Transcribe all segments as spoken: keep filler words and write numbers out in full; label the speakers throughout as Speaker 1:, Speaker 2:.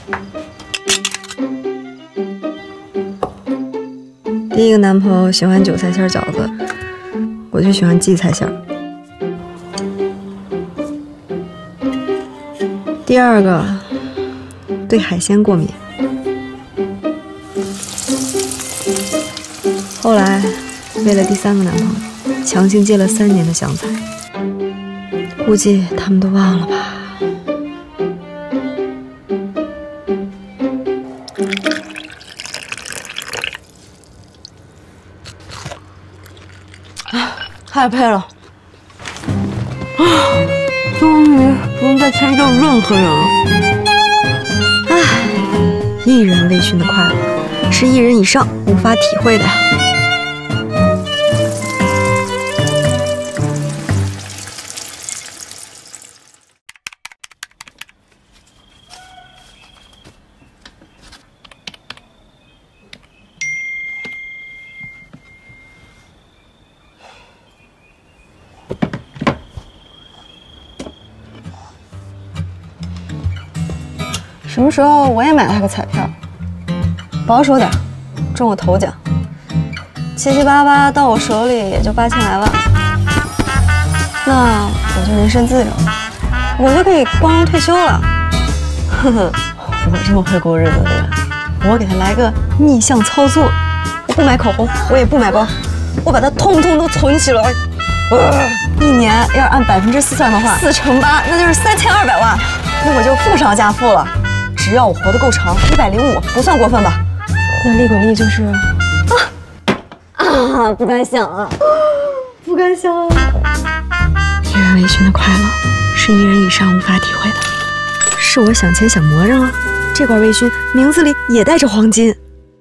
Speaker 1: 第一个男朋友喜欢韭菜馅饺子，我就喜欢荠菜馅儿。第二个对海鲜过敏，后来为了第三个男朋友，强行戒了三年的香菜，估计他们都忘了吧。 太配了！啊，终于不用再迁就任何人了。唉，一人微醺的快乐，是一人以上无法体会的。什么时候我也买了个彩票，保守点，中我头奖，七七八八到我手里也就八千来万，那我就人身自由，我就可以光荣退休了。呵呵，我这么会过日子的人，我给他来个逆向操作，我不买口红，我也不买包，我把它通通都存起来。呃、一年要是按百分之四算的话，四乘八那就是三千二百万，那我就富上加富了。 只要我活得够长，一百零五不算过分吧？那利滚利就是啊啊！不敢想啊，不敢想啊！一人微醺的快乐，是一人以上无法体会的。是我想钱想魔怔了，这罐微醺名字里也带着黄金。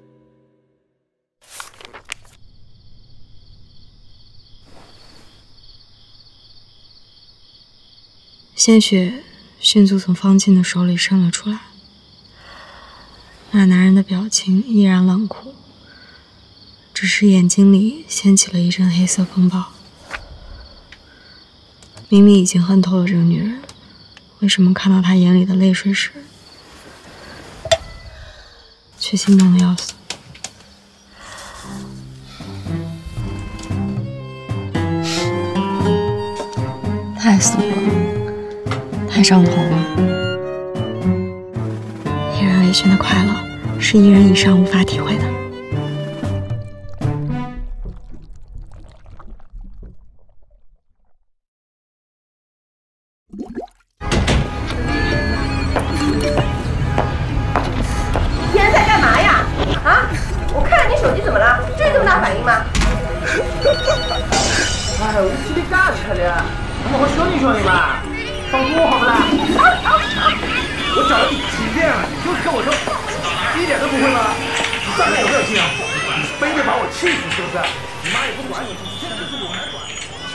Speaker 1: 鲜血迅速从方静的手里渗了出来。 那男人的表情依然冷酷，只是眼睛里掀起了一阵黑色风暴。明明已经恨透了这个女人，为什么看到她眼里的泪水时，却心动的要死？太俗了，太上头了。 一人微醺的快乐，是一人以上无法体会的。
Speaker 2: 天在干嘛呀？啊！我看了你手机怎么了？至于这么大反应吗？
Speaker 3: 哎，我这里干起来的，我们兄弟兄弟嘛，放过好不啦？我找了你几遍了，你就是跟我说，一点都不会吗？你到底有没有劲啊？你非得把我气死是不是？你妈也不管你，现在是我来管。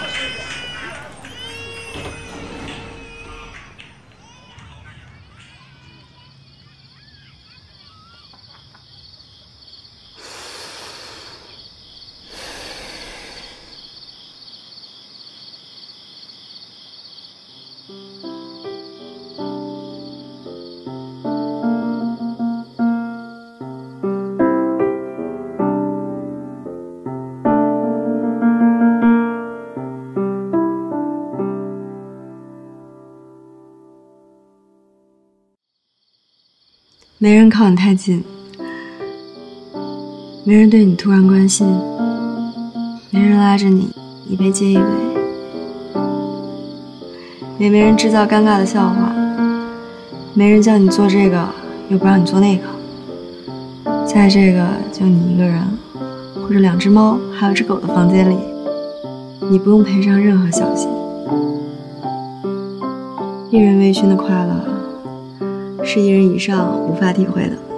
Speaker 1: 没人靠你太近，没人对你突然关心，没人拉着你一杯接一杯，也没人制造尴尬的笑话，没人叫你做这个又不让你做那个，在这个就你一个人或者两只猫还有只狗的房间里，你不用赔上任何小心。一人微醺的快乐，是一人以上无法体会的。